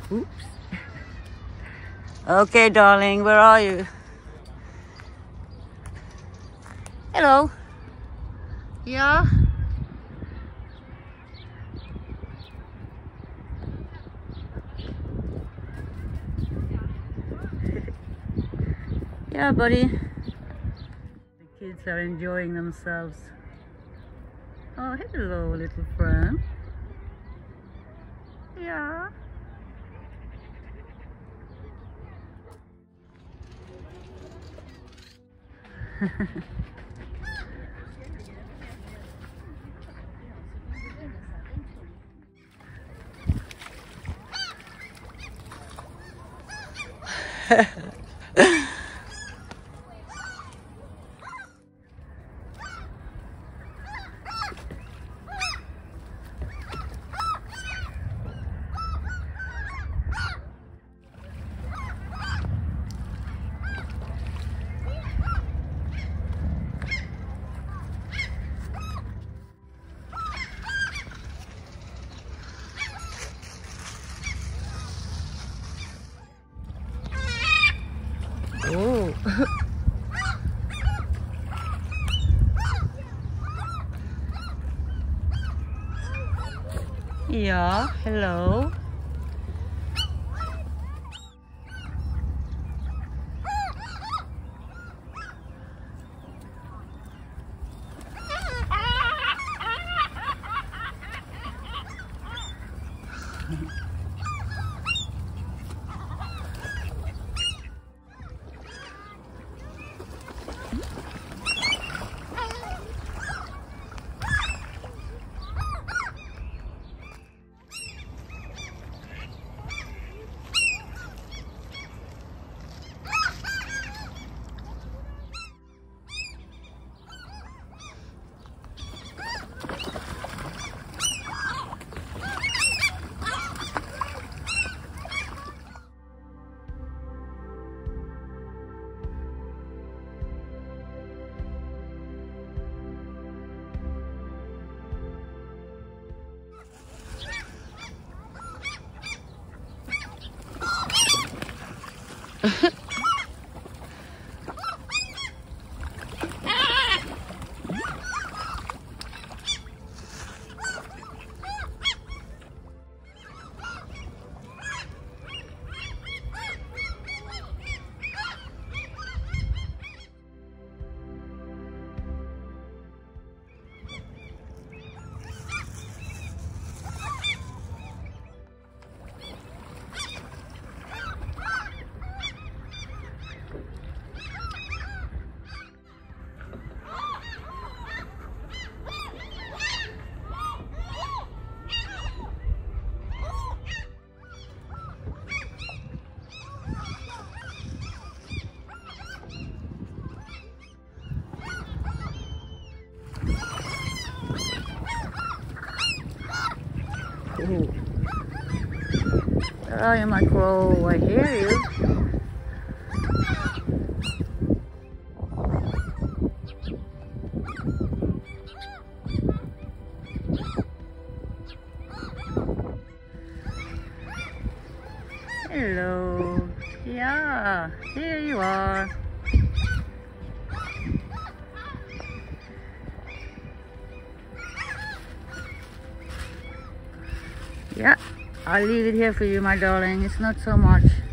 Oops. Okay, darling, where are you? Hello. Yeah? Yeah, buddy. The kids are enjoying themselves. Oh, hello, little friend. Yeah. Oh. Yeah, hello. Ooh. Where are you, my crow? I hear you. Hello. Yeah, here you are. Yeah, I'll leave it here for you, my darling. It's not so much.